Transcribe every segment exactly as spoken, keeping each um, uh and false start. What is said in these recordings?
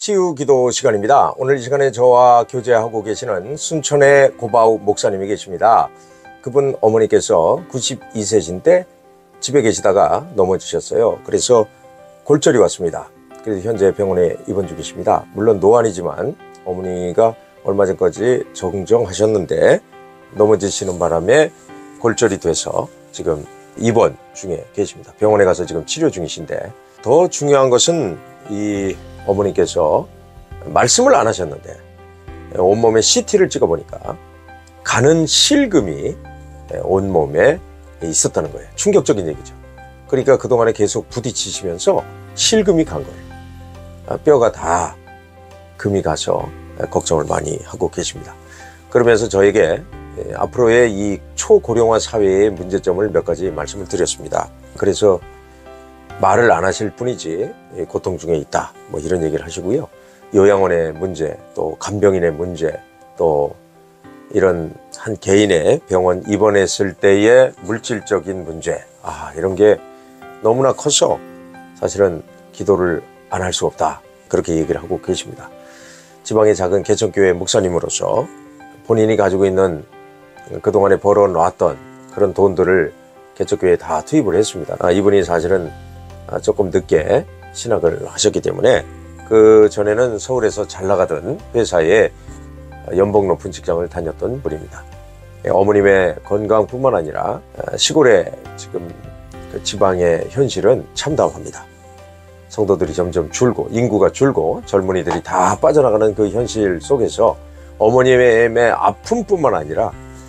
치유기도 시간입니다. 오늘 이 시간에 저와 교제하고 계시는 순천의 고바우 목사님이 계십니다. 그분 어머니께서 구십이 세신데 집에 계시다가 넘어지셨어요. 그래서 골절이 왔습니다. 그래서 현재 병원에 입원 중이십니다. 물론 노안이지만 어머니가 얼마 전까지 정정하셨는데 넘어지시는 바람에 골절이 돼서 지금 입원 중에 계십니다. 병원에 가서 지금 치료 중이신데, 더 중요한 것은 이 어머니께서 말씀을 안 하셨는데 온몸에 씨티를 찍어보니까 가는 실금이 온몸에 있었다는 거예요. 충격적인 얘기죠. 그러니까 그동안에 계속 부딪히시면서 실금이 간 거예요. 뼈가 다 금이 가서 걱정을 많이 하고 계십니다. 그러면서 저에게 앞으로의 이 초고령화 사회의 문제점을 몇 가지 말씀을 드렸습니다. 그래서 말을 안 하실 뿐이지 고통 중에 있다, 뭐 이런 얘기를 하시고요. 요양원의 문제, 또 간병인의 문제, 또 이런 한 개인의 병원 입원했을 때의 물질적인 문제, 아 이런 게 너무나 커서 사실은 기도를 안 할 수 없다, 그렇게 얘기를 하고 계십니다. 지방의 작은 개척교회 목사님으로서 본인이 가지고 있는 그동안에 벌어놨던 그런 돈들을 개척교회에 다 투입을 했습니다. 아, 이분이 사실은 조금 늦게 신학을 하셨기 때문에 그 전에는 서울에서 잘 나가던 회사에 연봉 높은 직장을 다녔던 분입니다. 어머님의 건강뿐만 아니라 시골의 지금 그 지방의 현실은 참담합니다. 성도들이 점점 줄고 인구가 줄고 젊은이들이 다 빠져나가는 그 현실 속에서 어머님의 아픔뿐만 아니라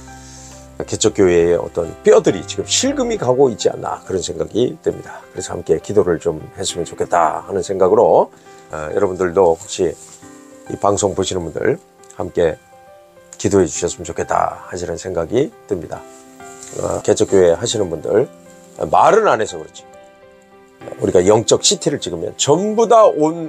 개척교회의 어떤 뼈들이 지금 실금이 가고 있지 않나, 그런 생각이 듭니다. 그래서 함께 기도를 좀 했으면 좋겠다 하는 생각으로 어, 여러분들도 혹시 이 방송 보시는 분들 함께 기도해 주셨으면 좋겠다 하시는 생각이 듭니다. 어, 개척교회 하시는 분들 말은 안 해서 그렇지, 우리가 영적 씨티를 찍으면 전부 다 온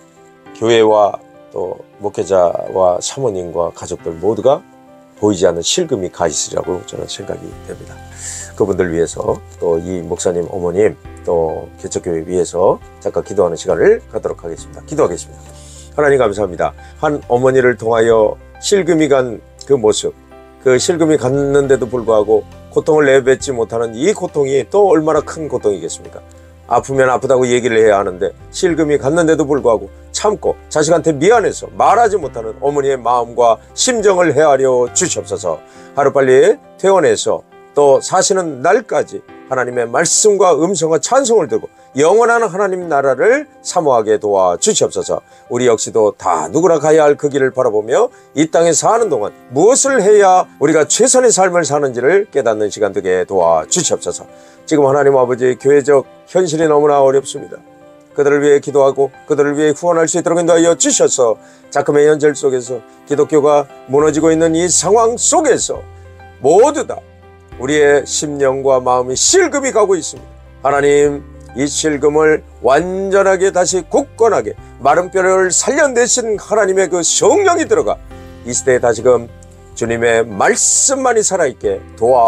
교회와 또 목회자와 사모님과 가족들 모두가 보이지 않는 실금이 가 있으리라고 저는 생각이 됩니다. 그분들 위해서, 또 이 목사님 어머님, 또 개척교회 위해서 잠깐 기도하는 시간을 갖도록 하겠습니다. 기도하겠습니다. 하나님 감사합니다. 한 어머니를 통하여 실금이 간 그 모습, 그 실금이 갔는데도 불구하고 고통을 내뱉지 못하는 이 고통이 또 얼마나 큰 고통이겠습니까? 아프면 아프다고 얘기를 해야 하는데 실금이 갔는데도 불구하고 참고 자식한테 미안해서 말하지 못하는 어머니의 마음과 심정을 헤아려 주시옵소서. 하루빨리 퇴원해서 또 사시는 날까지 하나님의 말씀과 음성과 찬송을 들고 영원한 하나님 나라를 사모하게 도와주시옵소서. 우리 역시도 다 누구나 가야 할 그 길을 바라보며 이 땅에 사는 동안 무엇을 해야 우리가 최선의 삶을 사는지를 깨닫는 시간 되게 도와주시옵소서. 지금 하나님 아버지, 교회적 현실이 너무나 어렵습니다. 그들을 위해 기도하고 그들을 위해 후원할 수 있도록 인도하여 주셔서 작금의 현실 속에서 기독교가 무너지고 있는 이 상황 속에서 모두 다 우리의 심령과 마음이 실금이 가고 있습니다. 하나님, 이 실금을 완전하게 다시 굳건하게 마른 뼈를 살려내신 하나님의 그 성령이 들어가 이 시대에 다시금 주님의 말씀만이 살아있게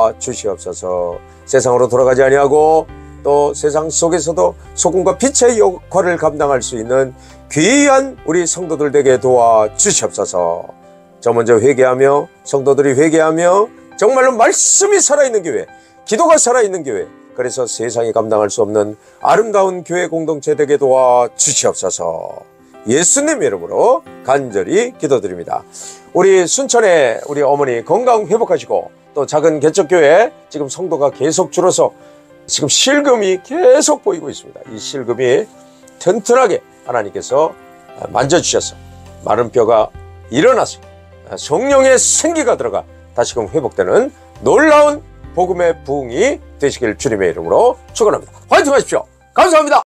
도와주시옵소서. 세상으로 돌아가지 아니하고 또 세상 속에서도 소금과 빛의 역할을 감당할 수 있는 귀한 우리 성도들 되게 도와주시옵소서. 저 먼저 회개하며 성도들이 회개하며 정말로 말씀이 살아있는 교회, 기도가 살아있는 교회, 그래서 세상이 감당할 수 없는 아름다운 교회 공동체 되게 도와주시옵소서. 예수님 이름으로 간절히 기도드립니다. 우리 순천의 우리 어머니 건강 회복하시고, 또 작은 개척교회 지금 성도가 계속 줄어서 지금 실금이 계속 보이고 있습니다. 이 실금이 튼튼하게 하나님께서 만져주셔서 마른 뼈가 일어나서 성령의 생기가 들어가 다시금 회복되는 놀라운 복음의 부흥이 되시길 주님의 이름으로 축원합니다. 화이팅 하십시오. 감사합니다.